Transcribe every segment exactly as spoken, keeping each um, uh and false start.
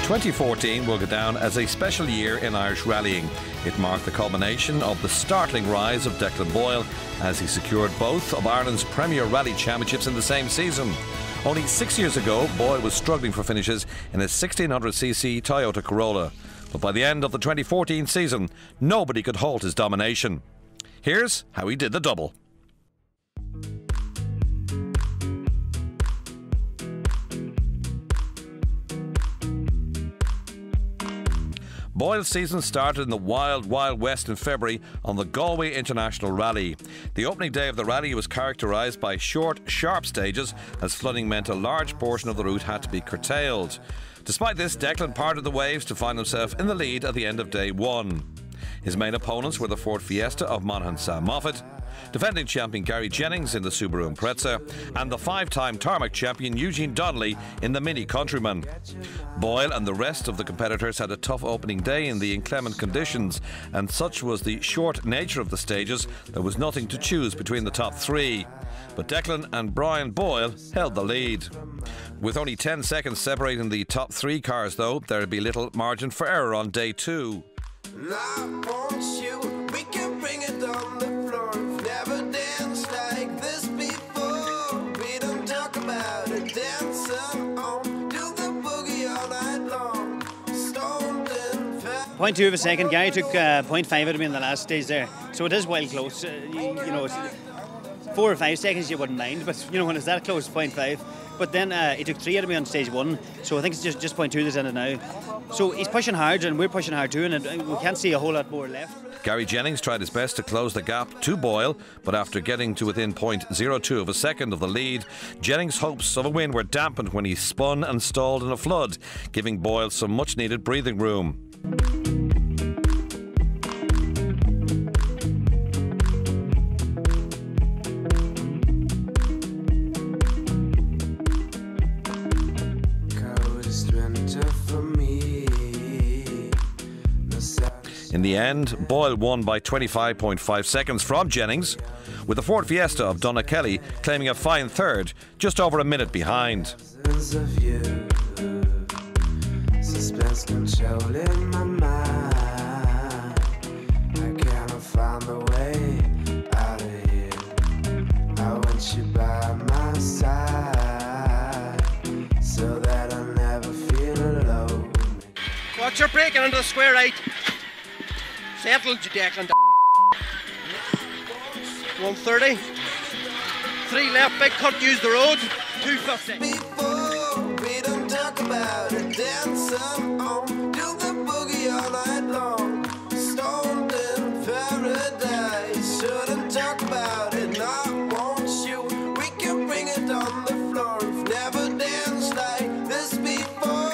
twenty fourteen will go down as a special year in Irish rallying. It marked the culmination of the startling rise of Declan Boyle as he secured both of Ireland's Premier Rally Championships in the same season. Only six years ago, Boyle was struggling for finishes in his sixteen hundred c c Toyota Corolla. But by the end of the twenty fourteen season, nobody could halt his domination. Here's how he did the double. Boyle's season started in the wild, wild west in February on the Galway International Rally. The opening day of the rally was characterised by short, sharp stages as flooding meant a large portion of the route had to be curtailed. Despite this, Declan parted the waves to find himself in the lead at the end of day one. His main opponents were the Ford Fiesta of Monaghan Sam Moffat, defending champion Gary Jennings in the Subaru Impreza, and the five-time tarmac champion Eugene Donnelly in the Mini Countryman. Boyle and the rest of the competitors had a tough opening day in the inclement conditions, and such was the short nature of the stages, there was nothing to choose between the top three. But Declan and Brian Boyle held the lead. With only ten seconds separating the top three cars, though, there'd be little margin for error on day two. I want you, we can bring it on the floor. We've never danced like this before. We don't talk about it, dancing on, do the boogie all night long. Stoned and fat. point two of a second, Gary took uh, point five out of me in the last stage there. So it is well close. Uh, you, you know, it's four or five seconds you wouldn't mind, but you know, when it's that close, point five. But then uh, he took three out of me on stage one, so I think it's just, just point two that's in it now. So he's pushing hard, and we're pushing hard too, and it, we can't see a whole lot more left. Gary Jennings tried his best to close the gap to Boyle, but after getting to within point zero two of a second of the lead, Jennings' hopes of a win were dampened when he spun and stalled in a flood, giving Boyle some much-needed breathing room. In the end, Boyle won by twenty-five point five seconds from Jennings, with the Ford Fiesta of Donna Kelly claiming a fine third, just over a minute behind. Watch your braking into the square right. Settled, you Declan. one thirty. Three left, big cut, use the road. two fifty. Before, we don't talk about it, dancing on, do the boogie all night long. Stoned in paradise, shouldn't talk about it, not want you. We can bring it on the floor, we've never danced like this before.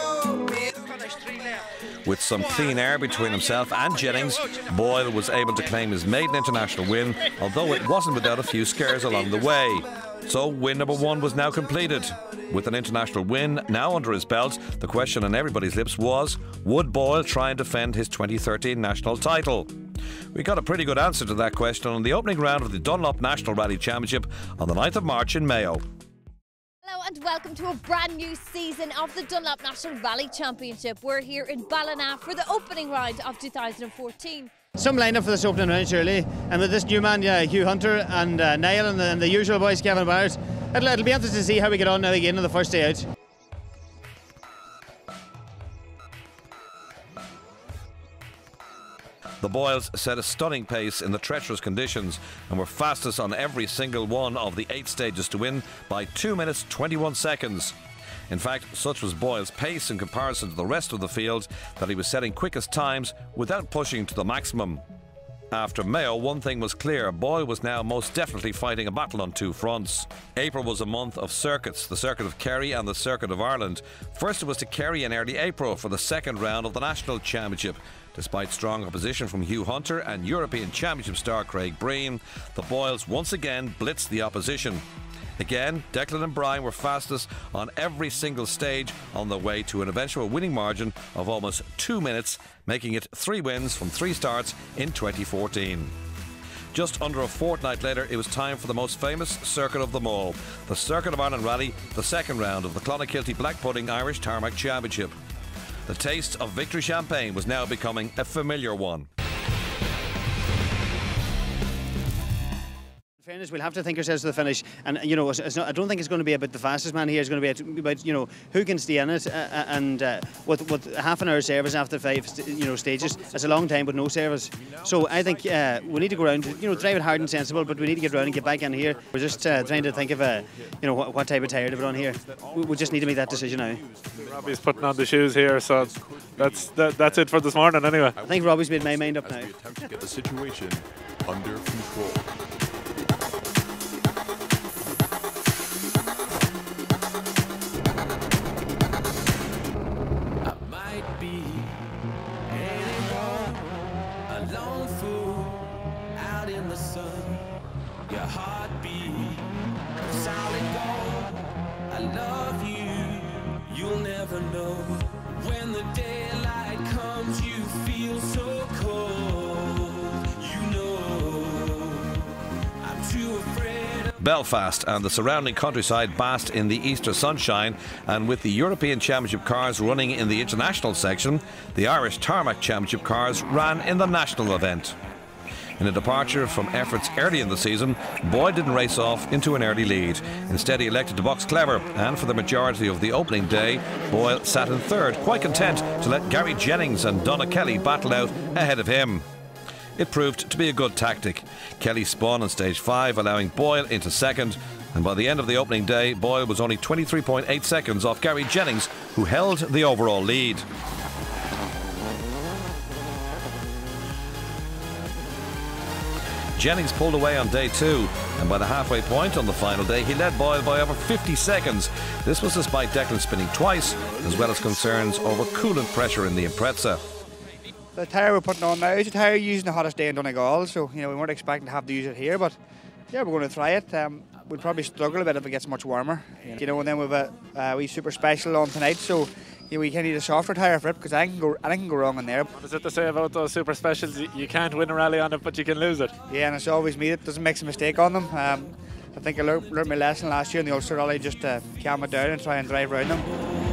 With some clean air between himself and Jennings, Boyle was able to claim his maiden international win, although it wasn't without a few scares along the way. So win number one was now completed. With an international win now under his belt, the question on everybody's lips was, would Boyle try and defend his twenty thirteen national title? We got a pretty good answer to that question on the opening round of the Dunlop National Rally Championship on the ninth of March in Mayo. Hello and welcome to a brand new season of the Dunlop National Rally Championship. We're here in Ballina for the opening round of two thousand fourteen. Some lineup for this opening round, surely, and with this new man, yeah, Hugh Hunter and uh, Niall and the, and the usual boys, Kevin Byers. It'll, it'll be interesting to see how we get on now again on the first day out. The Boyles set a stunning pace in the treacherous conditions and were fastest on every single one of the eight stages to win by two minutes twenty-one seconds. In fact, such was Boyle's pace in comparison to the rest of the field that he was setting quickest times without pushing to the maximum. After Mayo, one thing was clear, Boyle was now most definitely fighting a battle on two fronts. April was a month of circuits, the Circuit of Kerry and the Circuit of Ireland. First it was to Kerry in early April for the second round of the National Championship. Despite strong opposition from Hugh Hunter and European Championship star Craig Breen, the Boyles once again blitzed the opposition. Again, Declan and Brian were fastest on every single stage on their way to an eventual winning margin of almost two minutes, making it three wins from three starts in twenty fourteen. Just under a fortnight later, it was time for the most famous circuit of them all, the Circuit of Ireland Rally, the second round of the Clonakilty Black Pudding Irish Tarmac Championship. The taste of victory champagne was now becoming a familiar one. In fairness, we'll have to think ourselves to the finish, and you know, it's, it's not, I don't think it's going to be about the fastest man here. It's going to be about, you know, who can stay in it, uh, and uh, with, with half an hour service after five, you know, stages, it's a long time with no service. So I think uh, we need to go around, you know, drive it hard and sensible, but we need to get around and get back in here. We're just uh, trying to think of, uh, you know, what, what type of tyre to put on here. We, we just need to make that decision now. Robbie's putting on the shoes here, so that's that, that's it for this morning anyway. I think Robbie's made my mind up now. We attempt to get the situation under control. Your heartbeat, solid gold. I love you. You'll never know when the daylight comes. You feel so cold. You know I'm too afraid. Belfast and the surrounding countryside basked in the Easter sunshine, and with the European Championship cars running in the international section, the Irish Tarmac Championship cars ran in the national event. In a departure from efforts early in the season, Boyle didn't race off into an early lead. Instead, he elected to box clever, and for the majority of the opening day, Boyle sat in third, quite content to let Gary Jennings and Donna Kelly battle out ahead of him. It proved to be a good tactic. Kelly spun on stage five, allowing Boyle into second, and by the end of the opening day, Boyle was only twenty-three point eight seconds off Gary Jennings, who held the overall lead. Jennings pulled away on day two, and by the halfway point on the final day, he led Boyle by over fifty seconds. This was despite Declan spinning twice, as well as concerns over coolant pressure in the Impreza. The tyre we're putting on now is a tyre using the hottest day in Donegal, so you know we weren't expecting to have to use it here, but yeah, we're going to try it. Um, we'll probably struggle a bit if it gets much warmer, you know. And then we've a uh, wee super special on tonight, so you know, we can need a softer tyre for it because I can go, I can go wrong in there. What is it to say about those super specials? You can't win a rally on it, but you can lose it. Yeah, and it's always me that doesn't make a mistake on them. Um, I think I learned, learned my lesson last year in the Ulster Rally, just to calm it down and try and drive around them.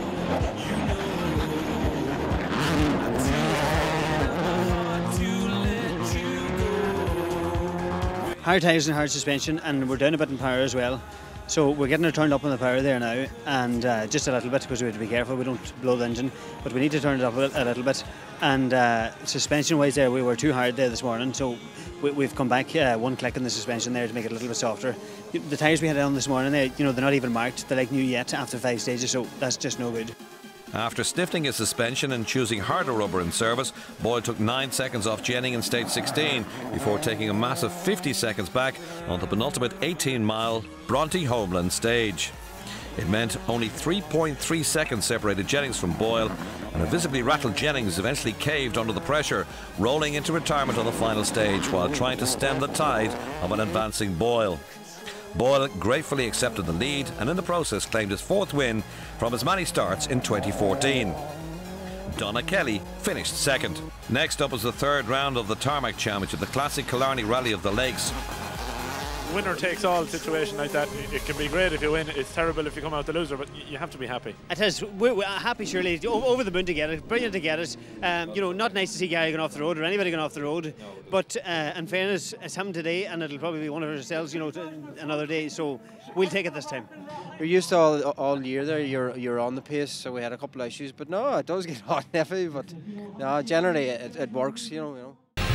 Hard tyres and hard suspension, and we're down a bit in power as well. So we're getting her turned up on the power there now, and uh, just a little bit because we have to be careful we don't blow the engine, but we need to turn it up a, a little bit. And uh, suspension wise there, we were too hard there this morning, so we, we've come back uh, one click in the suspension there to make it a little bit softer. The tyres we had on this morning, they, you know, they're not even marked, they're like new yet after five stages, so that's just no good. After stifting his suspension and choosing harder rubber in service, Boyle took nine seconds off Jennings in stage sixteen before taking a massive fifty seconds back on the penultimate eighteen mile Bronte Homeland stage. It meant only three point three seconds separated Jennings from Boyle, and a visibly rattled Jennings eventually caved under the pressure, rolling into retirement on the final stage while trying to stem the tide of an advancing Boyle. Boyle gratefully accepted the lead and in the process claimed his fourth win from as many starts in twenty fourteen. Donna Kelly finished second. Next up was the third round of the Tarmac Championship, the classic Killarney Rally of the Lakes. Winner takes all situation like that. It can be great if you win, it's terrible if you come out the loser, but you have to be happy. It is. We're, we're happy, surely. Over the moon to get it. Brilliant to get it. Um, you know, not nice to see Gary going off the road or anybody going off the road. But uh, in fairness, it's happened today, and it'll probably be one of ourselves, you know, another day. So we'll take it this time. We're used to all, all year there, you're, you're on the pace, so we had a couple of issues. But no, it does get hot and heavy, but no, generally it, it works, you know. You know.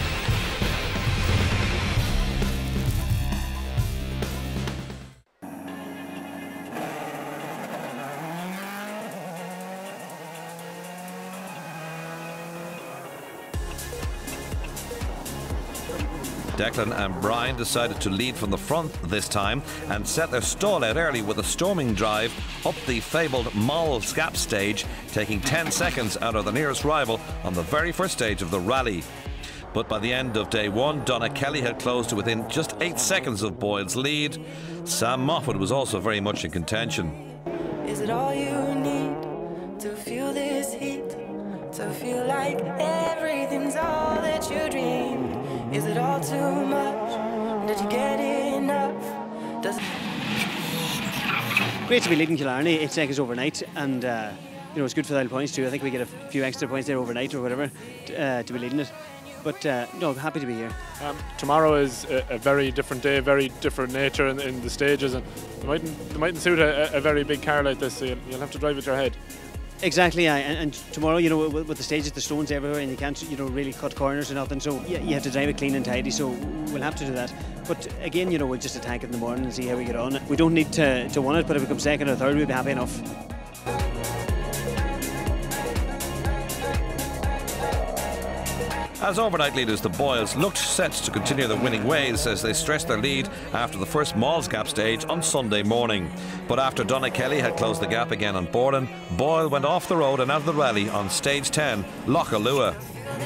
Declan and Brian decided to lead from the front this time and set their stall out early with a storming drive up the fabled Moll Scap stage, taking ten seconds out of the nearest rival on the very first stage of the rally. But by the end of day one, Donna Kelly had closed to within just eight seconds of Boyle's lead. Sam Moffat was also very much in contention. Is it all you need to feel this heat? To feel like everything's all that you dreamed? Is it all too much? Did you get enough? Does Great to be leading Killarney, eight seconds overnight, and uh, you know, it's good for the points too. I think we get a few extra points there overnight or whatever uh, to be leading it. But uh, no, happy to be here. Um, tomorrow is a, a very different day, very different nature in, in the stages, and they mightn't, they mightn't suit a, a very big car like this, so you'll, you'll have to drive with your head. Exactly, yeah. and, and tomorrow, you know, with, with the stages, the stones everywhere, and you can't, you know, really cut corners or nothing. So yeah, you have to drive it clean and tidy. So we'll have to do that. But again, you know, we'll just attack it in the morning and see how we get on. We don't need to to win it, but if we come second or third, we'll be happy enough. As overnight leaders, the Boyles looked set to continue their winning ways as they stretched their lead after the first Malls Gap stage on Sunday morning. But after Donna Kelly had closed the gap again on Borden, Boyle went off the road and out of the rally on stage ten, Lochalua.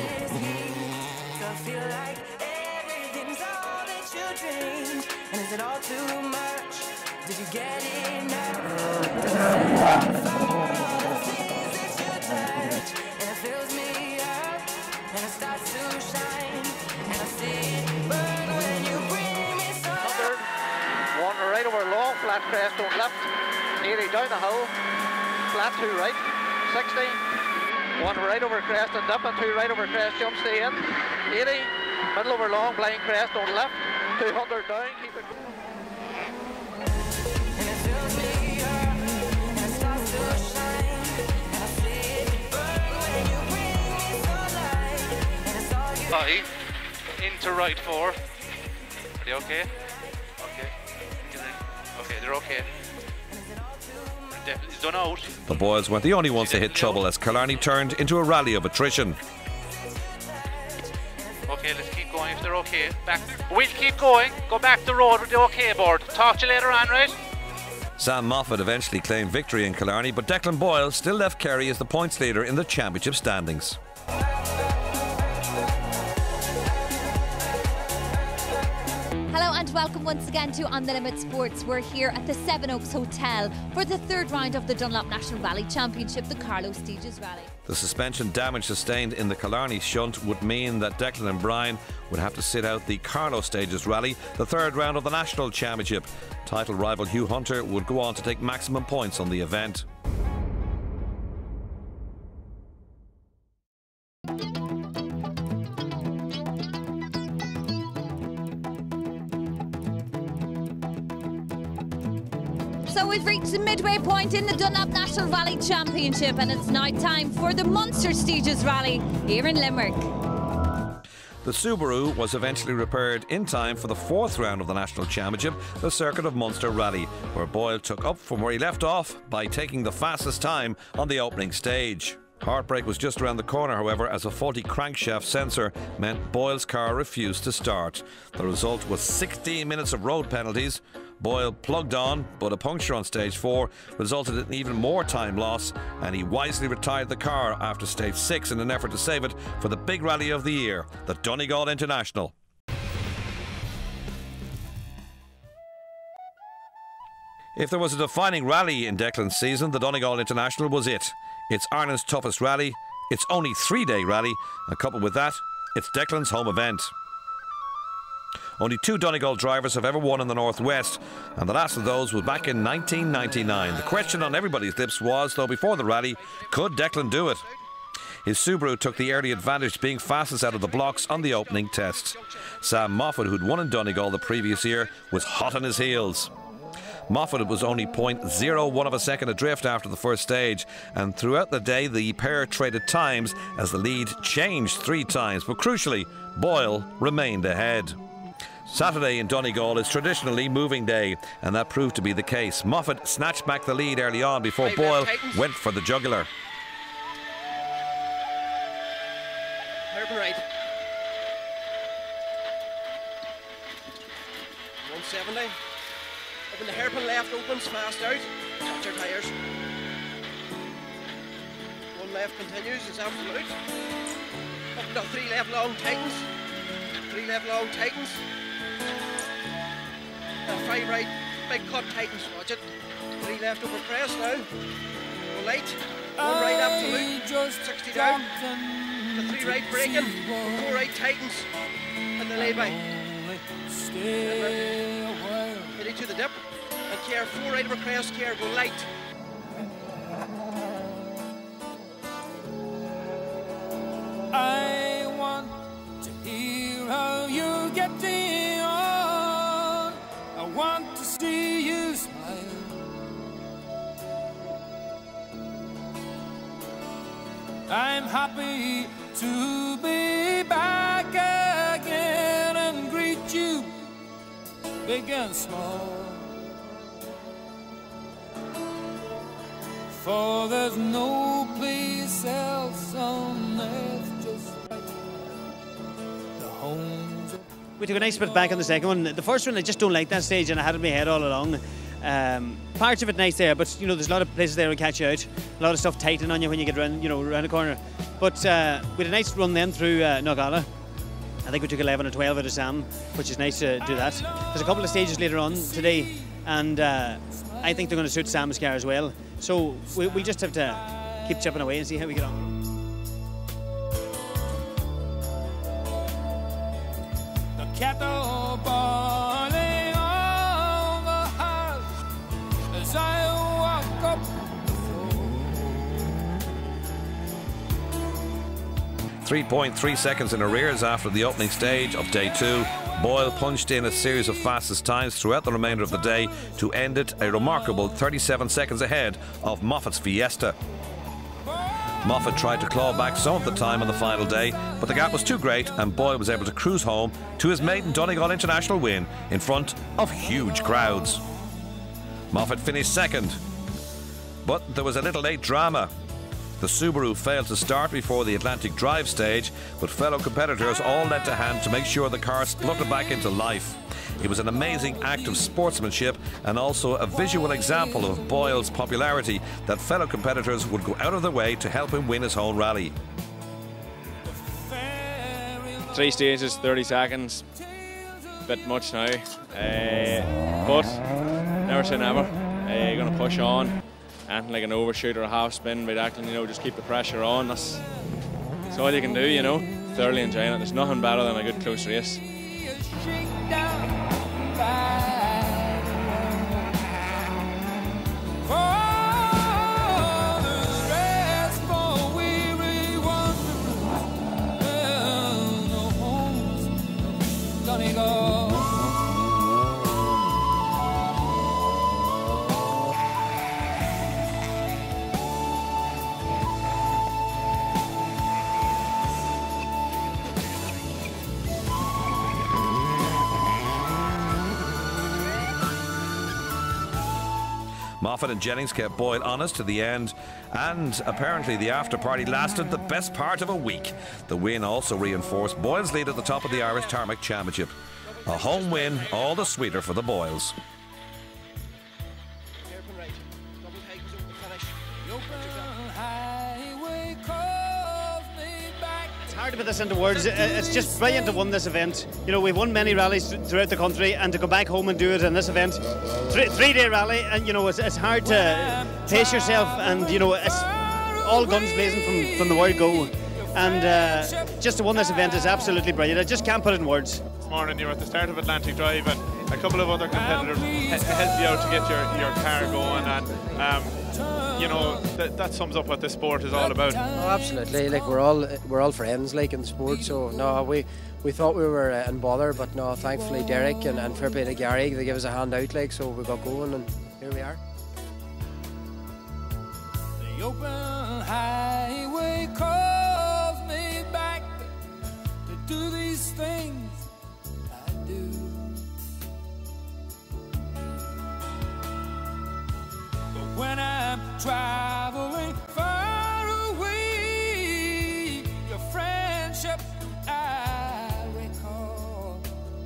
Right over long, flat crest on left, eighty down the hill, flat two right, sixty, one right over crest and dip, and two right over crest jumps to in, eighty, middle over long, blind crest on left, two hundred down, keep it going. Five, into right four, are they okay? Okay, they're okay. They're definitely done out. The Boyles weren't the only ones to hit trouble as Killarney turned into a rally of attrition. Okay, let's keep going if they're okay. Back. We'll keep going. Go back the road with the okay board. Talk to you later on, right? Sam Moffat eventually claimed victory in Killarney, but Declan Boyle still left Kerry as the points leader in the championship standings. Hello and welcome once again to On The Limit Sports. We're here at the Seven Oaks Hotel for the third round of the Dunlop National Rally Championship, the Carlow Stages Rally. The suspension damage sustained in the Killarney shunt would mean that Declan and Brian would have to sit out the Carlow Stages Rally, the third round of the National Championship. Title rival Hugh Hunter would go on to take maximum points on the event. So we've reached the midway point in the Dunlop National Rally Championship, and it's now time for the Munster Stages Rally here in Limerick. The Subaru was eventually repaired in time for the fourth round of the National Championship, the Circuit of Munster Rally, where Boyle took up from where he left off by taking the fastest time on the opening stage. Heartbreak was just around the corner, however, as a faulty crankshaft sensor meant Boyle's car refused to start. The result was sixteen minutes of road penalties. Boyle plugged on, but a puncture on stage four resulted in even more time loss, and he wisely retired the car after stage six in an effort to save it for the big rally of the year, the Donegal International. If there was a defining rally in Declan's season, the Donegal International was it. It's Ireland's toughest rally, it's only three-day rally, and coupled with that, it's Declan's home event. Only two Donegal drivers have ever won in the Northwest, and the last of those was back in nineteen ninety-nine. The question on everybody's lips was, though, before the rally, could Declan do it? His Subaru took the early advantage, being fastest out of the blocks on the opening test. Sam Moffat, who'd won in Donegal the previous year, was hot on his heels. Moffat was only zero point zero one of a second adrift after the first stage, and throughout the day the pair traded times as the lead changed three times, but crucially, Boyle remained ahead. Saturday in Donegal is traditionally moving day, and that proved to be the case. Moffat snatched back the lead early on before Boyle went for the jugular. Hairpin right. one seventy. Open the hairpin left, opens fast out. Watch your tyres. One left continues, it's absolute. Up to three left long tightens. Three left long tightens. Uh, five right, big cut tightens, watch it. Three left over crest now. One light, one right absolute, sixty down. The three right braking, four right tightens, and the lay by. Ready to the dip, and care four right over crest, care go light. I'm happy to be back again and greet you, big and small. For there's no place else on earth just like the homes. We took a nice bit back on the second one. The first one, I just don't like that stage, and I had it in my head all along. Um, parts of it nice there, but you know, there's a lot of places there to catch you out. A lot of stuff tightening on you when you get around, you know, around the corner. But uh, we had a nice run then through uh, Nogala. I think we took eleven or twelve out of Sam, which is nice to do that. There's a couple of stages later on today, and uh, I think they're going to suit Sam's car as well. So we, we just have to keep chipping away and see how we get on. The kettle boiling on the house as I walk up the floor. three point three seconds in arrears after the opening stage of day two, Boyle punched in a series of fastest times throughout the remainder of the day to end it a remarkable thirty-seven seconds ahead of Moffat's Fiesta. Moffat tried to claw back some of the time on the final day, but the gap was too great and Boyle was able to cruise home to his maiden Donegal International win in front of huge crowds. Moffat finished second, but there was a little late drama. The Subaru failed to start before the Atlantic Drive stage, but fellow competitors all lent a hand to make sure the car spluttered back into life. It was an amazing act of sportsmanship and also a visual example of Boyle's popularity that fellow competitors would go out of their way to help him win his own rally. Three stages, thirty seconds, bit much now, uh, but never say never. Uh, going to push on. Anything like an overshoot or a half spin by Declan, you know, just keep the pressure on. That's, that's all you can do, you know. Thoroughly enjoying it. There's nothing better than a good close race. Moffat and Jennings kept Boyle honest to the end, and apparently the after-party lasted the best part of a week. The win also reinforced Boyle's lead at the top of the Irish Tarmac Championship. A home win, all the sweeter for the Boyles. It's hard to put this into words. It's just brilliant to win this event. You know, we've won many rallies throughout the country, and to go back home and do it in this event, three, three-day rally, and you know, it's, it's hard to pace yourself, and you know, it's all guns blazing from, from the word go. And uh, just to win this event is absolutely brilliant. I just can't put it in words. This morning you were at the start of Atlantic Drive, and a couple of other competitors helped you out to get your, your car going, and um, you know, that, that sums up what this sport is all about. Oh, absolutely. Like, we're all we're all friends, like, in the sport. So no, we we thought we were uh, in bother, but no, thankfully Derek and, and fair play to Gary, they gave us a hand out, like, so we got going, and here we are. The open highway calls me back to do these things I do. But when I'm traveling far away, your friendship I recall.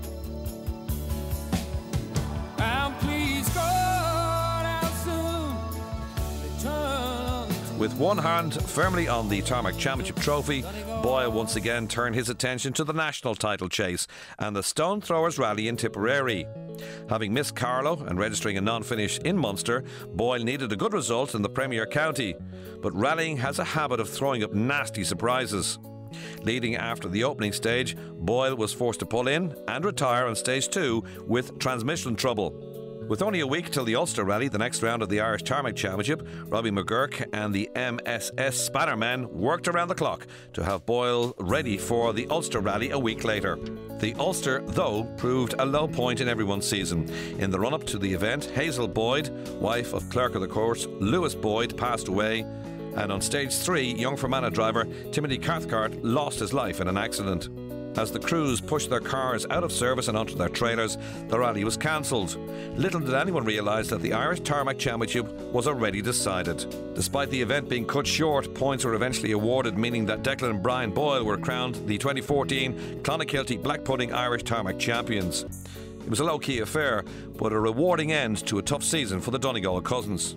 And please God, I'll soon return. With one hand firmly on the Tarmac Championship trophy, Boyle once again turned his attention to the national title chase and the Stone Throwers Rally in Tipperary. Having missed Carlow and registering a non-finish in Munster, Boyle needed a good result in the Premier County. But rallying has a habit of throwing up nasty surprises. Leading after the opening stage, Boyle was forced to pull in and retire on stage two with transmission trouble. With only a week till the Ulster Rally, the next round of the Irish Tarmac Championship, Robbie McGurk and the M S S Spannermen worked around the clock to have Boyle ready for the Ulster Rally a week later. The Ulster, though, proved a low point in everyone's season. In the run-up to the event, Hazel Boyd, wife of Clerk of the Course Lewis Boyd, passed away, And on stage three, young Fermanagh driver Timothy Cathcart lost his life in an accident. As the crews pushed their cars out of service and onto their trailers, the rally was cancelled. Little did anyone realise that the Irish Tarmac Championship was already decided. Despite the event being cut short, points were eventually awarded, meaning that Declan and Brian Boyle were crowned the twenty fourteen Clonakilty Black Pudding Irish Tarmac Champions. It was a low-key affair, but a rewarding end to a tough season for the Donegal cousins.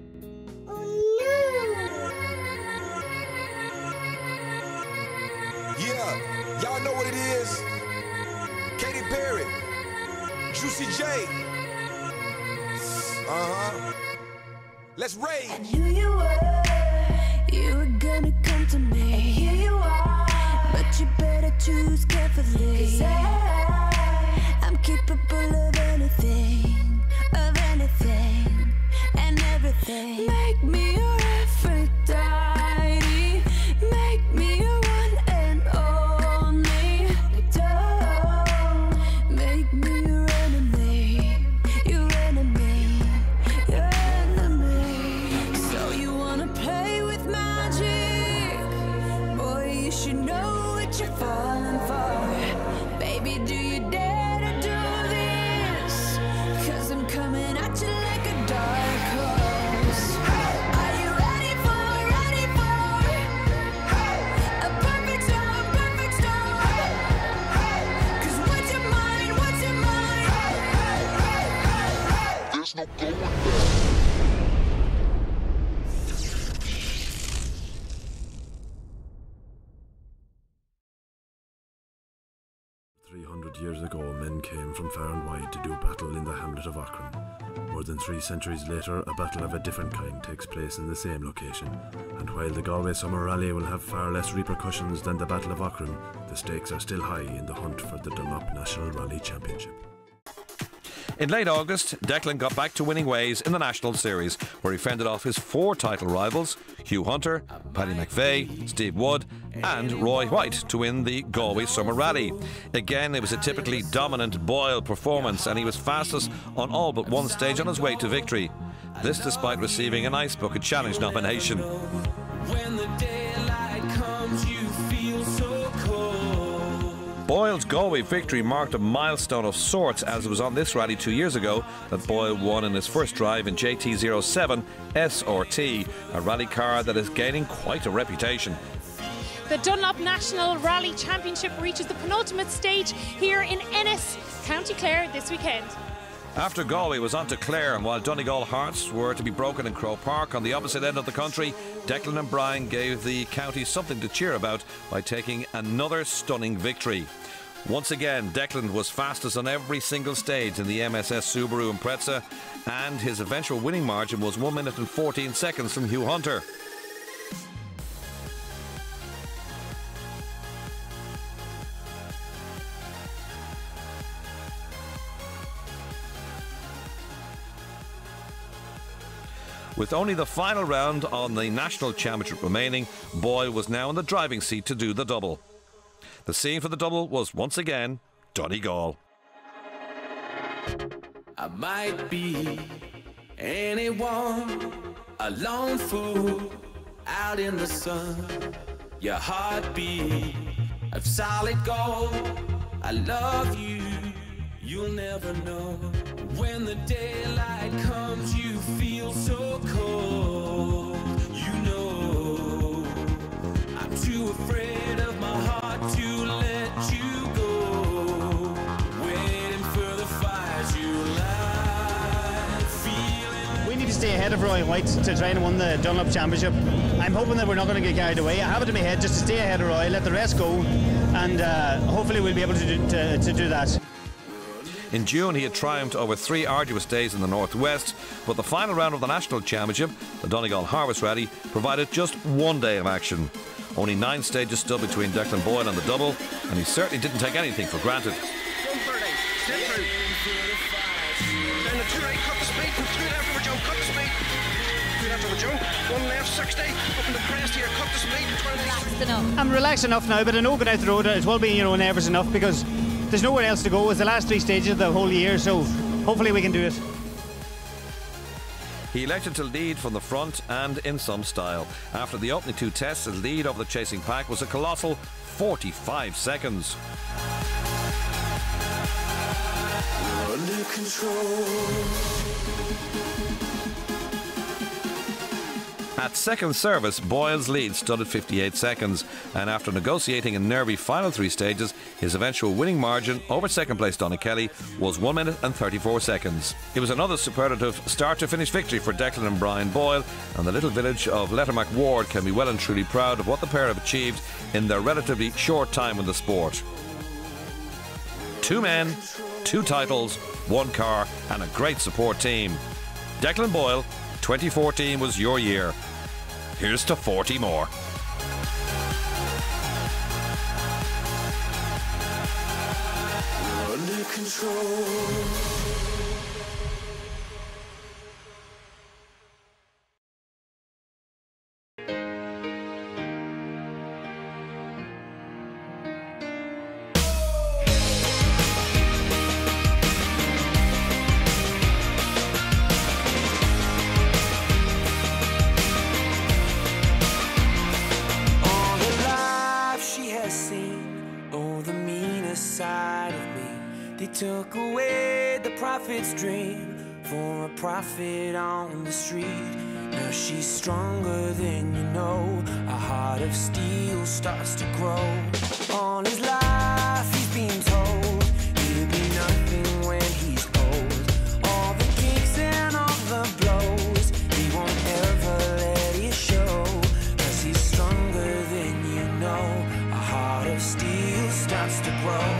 Yeah, y'all know what it is. Katy Perry, Juicy J. Uh-huh. Let's rage. I knew you were, you were gonna come to me. And here you are, but you better choose carefully. 'Cause I, I'm capable of anything, of anything, and everything. Make me your Aphrodite, make me your one and only. Don't make me your enemy, your enemy, your enemy. So you wanna play with magic? Boy, you should know what you're falling for. Baby, do you dare to do this? 'Cause I'm coming at you like a dark horse. Are you ready for, ready for a perfect storm, perfect storm? 'Cause what's your mind, what's your mind? There's no going back. three hundred years ago, men came from far and wide to do battle in the hamlet of Aughrim. More than three centuries later, a battle of a different kind takes place in the same location. And while the Galway Summer Rally will have far less repercussions than the Battle of Aughrim, the stakes are still high in the hunt for the Dunlop National Rally Championship. In late August, Declan got back to winning ways in the National Series, where he fended off his four title rivals, Hugh Hunter, Paddy McVeigh, Steve Wood and Roy White, to win the Galway Summer Rally. Again, it was a typically dominant Boyle performance, and he was fastest on all but one stage on his way to victory. This despite receiving an Ice Bucket Challenge nomination. When the daylight comes, you feel so cold. Boyle's Galway victory marked a milestone of sorts, as it was on this rally two years ago that Boyle won in his first drive in J T zero seven S R T, a rally car that is gaining quite a reputation. The Dunlop National Rally Championship reaches the penultimate stage here in Ennis, County Clare this weekend. After Galway was on to Clare, and while Donegal hearts were to be broken in Croke Park on the opposite end of the country, Declan and Brian gave the county something to cheer about by taking another stunning victory. Once again, Declan was fastest on every single stage in the M S S Subaru Impreza, and his eventual winning margin was one minute and fourteen seconds from Hugh Hunter. With only the final round on the National Championship remaining, Boyle was now in the driving seat to do the double. The scene for the double was once again Donegal. I might be anyone, a lone fool out in the sun. Your heartbeat of solid gold. I love you, you'll never know. When the daylight comes, you feel so cold. You know, I'm too afraid of my heart to let you go. Waiting for the fires you light, feeling. We need to stay ahead of Roy White to try and win the Dunlop Championship. I'm hoping that we're not going to get carried away. I have it in my head just to stay ahead of Roy, let the rest go, and uh, hopefully we'll be able to do, to, to do that. In June, he had triumphed over three arduous days in the northwest, but the final round of the National Championship, the Donegal Harvest Rally, provided just one day of action. Only nine stages stood between Declan Boyle and the double, and he certainly didn't take anything for granted. Jump thirty, step through. Down the two right, cut the speed, two left over jump, cut the speed. Two left over jump, one left, sixty, up in the crest here, cut the speed, twenty. Relaxed enough. I'm relaxed enough now, but I know going out the road it will be, you know, nervous enough because there's nowhere else to go. It's the last three stages of the whole year, so hopefully we can do it. He elected to lead from the front and in some style. After the opening two tests, his lead over the chasing pack was a colossal forty-five seconds. We're under control. At second service, Boyle's lead stood at fifty-eight seconds, and after negotiating a nervy final three stages, his eventual winning margin over second place Donny Kelly was one minute and thirty-four seconds. It was another superlative start-to-finish victory for Declan and Brian Boyle, and the little village of Lettermack Ward can be well and truly proud of what the pair have achieved in their relatively short time in the sport. Two men, two titles, one car, and a great support team. Declan Boyle, twenty fourteen was your year. Here's to forty more. We're under control. Side of me, they took away the prophet's dream for a prophet on the street. Now she's stronger than you know. A heart of steel starts to grow. All his life he's been told he'll be nothing when he's old. All the kicks and all the blows, he won't ever let it show. Cause he's stronger than you know. A heart of steel starts to grow.